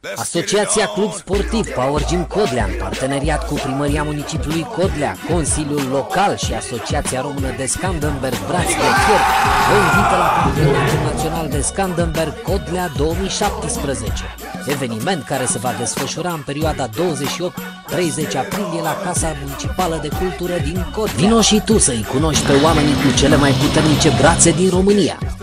Asociația Club Sportiv Power Gym Codlea, în parteneriat cu Primăria Municipiului Codlea, Consiliul Local și Asociația Română de Scandenberg Braț de Fier, vă invită la Campionatul Național de Scandenberg Codlea 2017, eveniment care se va desfășura în perioada 28-30 aprilie la Casa Municipală de Cultură din Codlea. Vino și tu să-i cunoști pe oamenii cu cele mai puternice brațe din România.